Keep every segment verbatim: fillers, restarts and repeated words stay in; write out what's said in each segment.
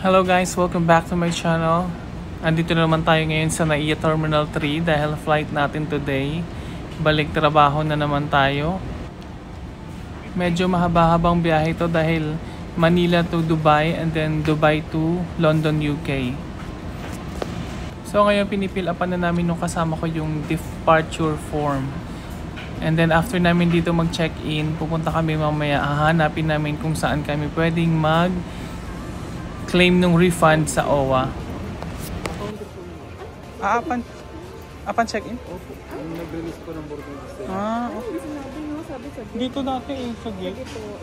Hello guys, welcome back to my channel. Andito na naman tayo ngayon sa Naiya Terminal three dahil flight natin today. Balik trabaho na naman tayo. Medyo mahaba-habang biyahe ito dahil Manila to Dubai and then Dubai to London, U K. So ngayon pinipil upan na namin nung kasama ko yung departure form. And then after namin dito mag-check-in, pupunta kami mamaya, hahanapin namin kung saan kami pwedeng mag claim ng refund sa O W A. Ah, apan, apan check-in? Opo. Ang nag-release po ng boarding system. Ah, okay. Dito dati eh, sa gate.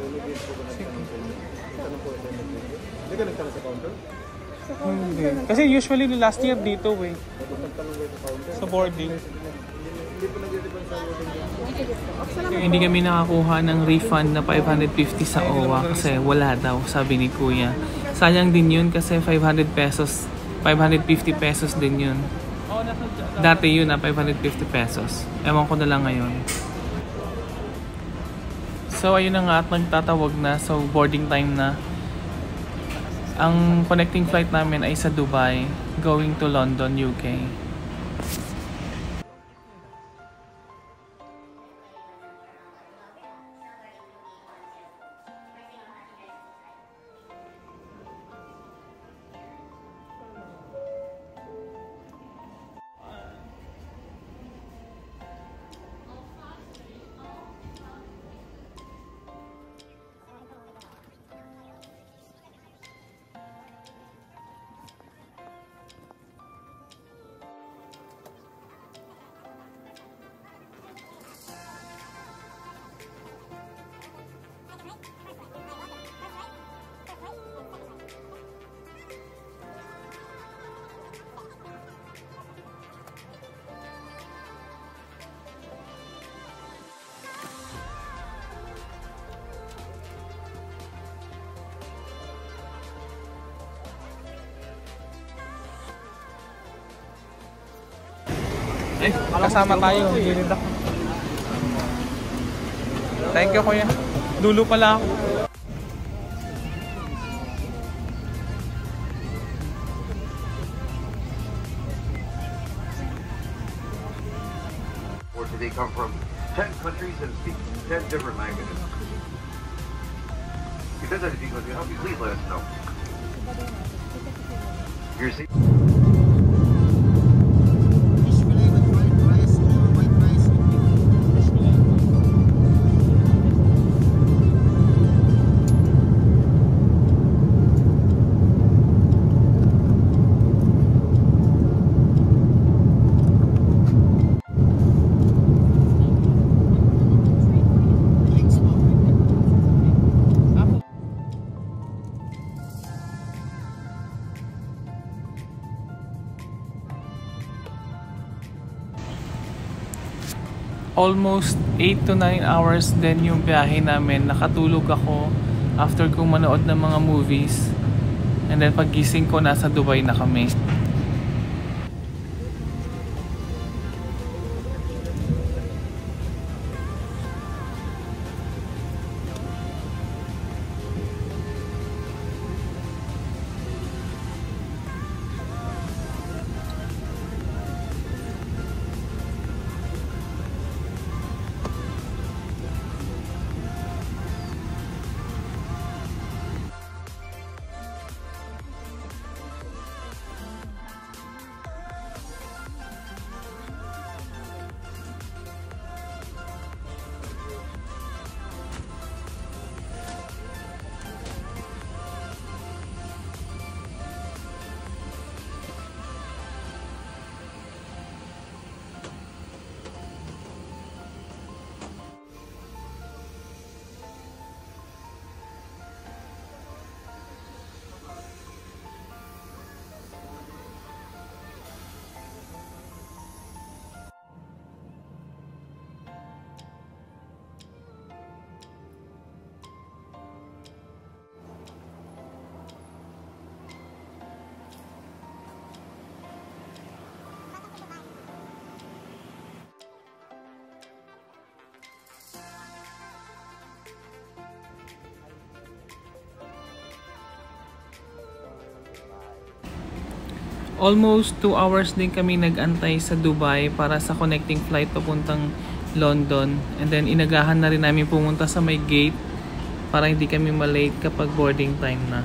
Hindi ka nagtala sa counter? Hindi. Kasi usually last year dito eh. Sa boarding. Hindi po nag-refund sa boarding. Hindi kami nakakuha ng refund na five hundred fifty sa O W A kasi wala daw, sabi ni Kuya. Sayang din yun kasi five hundred pesos, five hundred fifty pesos din yun. Dati yun na five hundred fifty pesos. Ewan ko na lang ngayon. So ayun na nga at nagtatawag na, so boarding time na. Ang connecting flight namin ay sa Dubai going to London, U K. Ay, kasama tayo. Gilid ako. Thank you, Kuya. Dulo pala ako. They come from ten countries and speak ten different languages. If there's anything we can help you, please let us know. Your seat. Almost eight to nine hours din yung biyahe namin. Nakatulog ako after kong manood ng mga movies. And then paggising ko, nasa Dubai na kami. Almost two hours din kami nag-antay sa Dubai para sa connecting flight papuntang London. And then inagahan na rin namin pumunta sa may gate para hindi kami malate kapag boarding time na.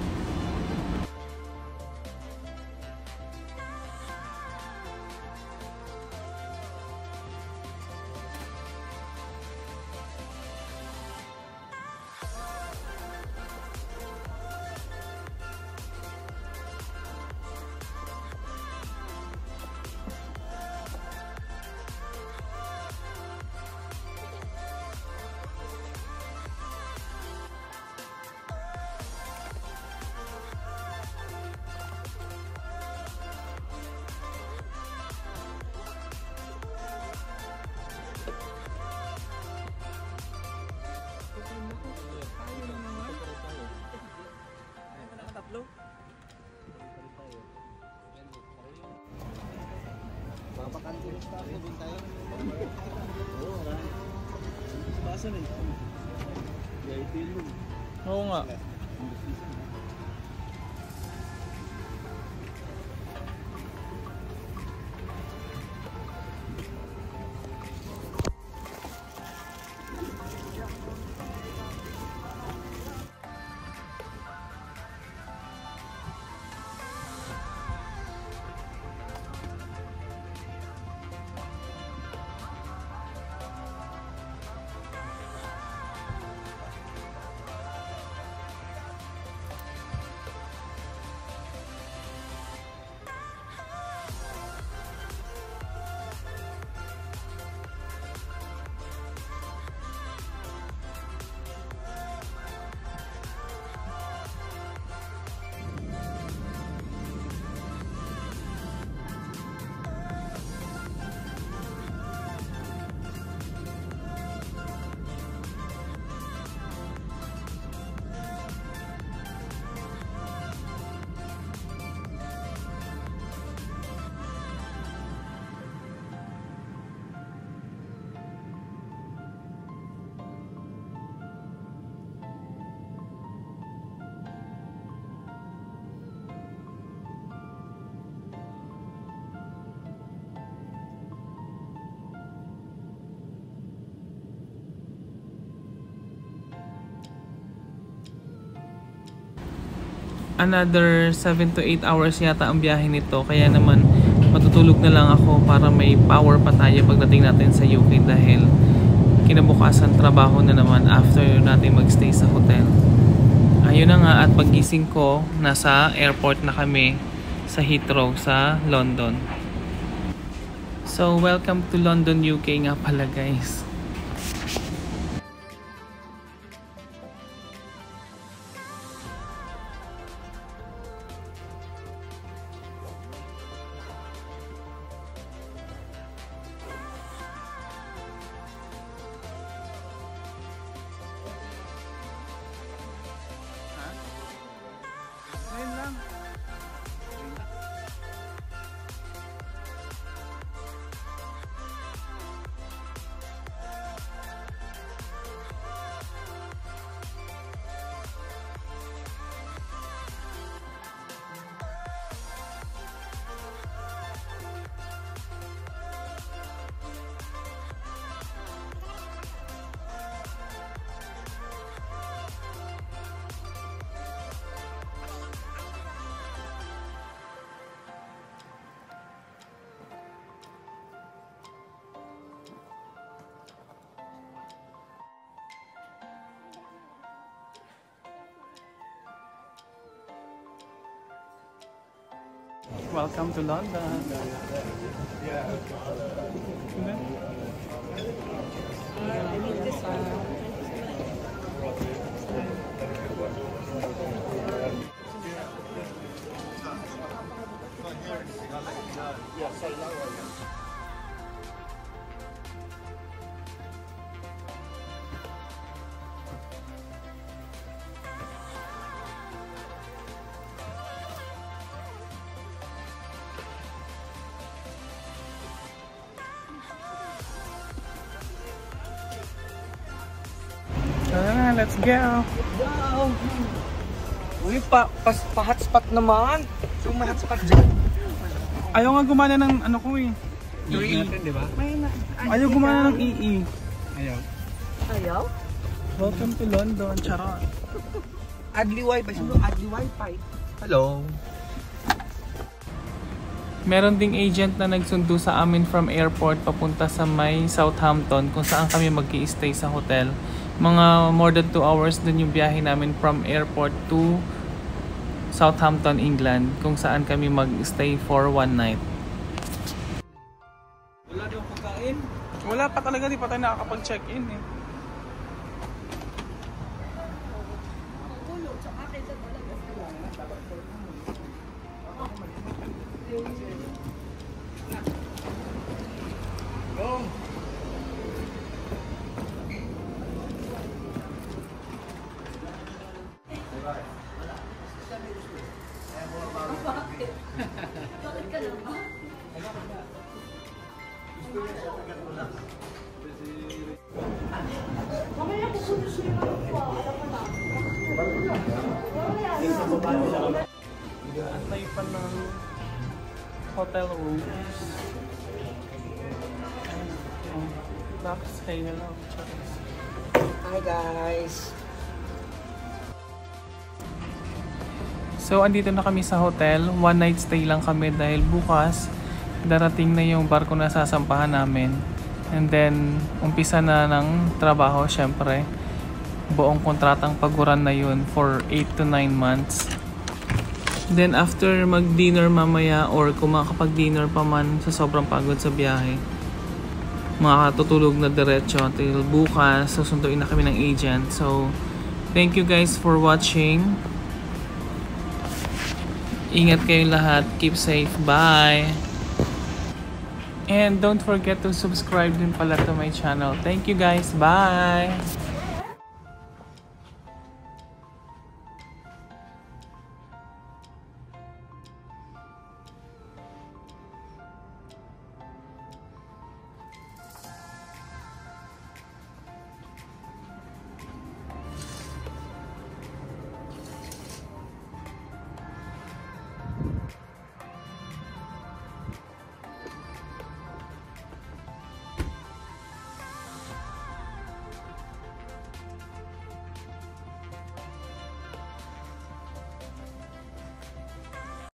Oo nga. Another seven to eight hours yata ang biyahe nito, kaya naman matutulog na lang ako para may power pa tayo pagdating natin sa U K dahil kinabukasan trabaho na naman after natin magstay sa hotel. Ayun na nga, at paggising ko nasa airport na kami sa Heathrow sa London. So welcome to London, U K nga pala guys. Welcome to London. Yeah. I need this one. Tara, let's go! Wow! Uy, pa, pas, pa-hotspot naman! So, may hotspot dyan. Ayaw nga gumana ng ano ko eh. Gawin natin, di ba? May na. Ayaw gumana ng E E. Ayaw. Ayaw? Welcome to London, charot. Adli Wi-Fi. Sundo, Adli Wi-Fi. Hello. Meron ding agent na nagsundo sa amin from airport papunta sa may Southampton kung saan kami mag-i-stay sa hotel. Mga more than two hours din yung biyahe namin from airport to Southampton, England, kung saan kami mag-stay for one night. Wala daw pagkain. Wala pa talaga, di pa tayo nakakapag-check-in eh. Antay pa ng hotel rooms. Box, hey, hello. Hi guys. So, andito na kami sa hotel. One night stay lang kami dahil bukas darating na yung barko na sasampahan namin. And then, umpisa na ng trabaho, syempre. Buong kontratang paguran na yun for eight to nine months. Then, after mag-dinner mamaya or kung makakapag-dinner pa man sa sobrang pagod sa biyahe, makakatutulog na diretso till bukas. Susunduin na kami ng agent. So, thank you guys for watching. Ingat kayong lahat. Keep safe. Bye! And don't forget to subscribe din pala to my channel. Thank you guys. Bye!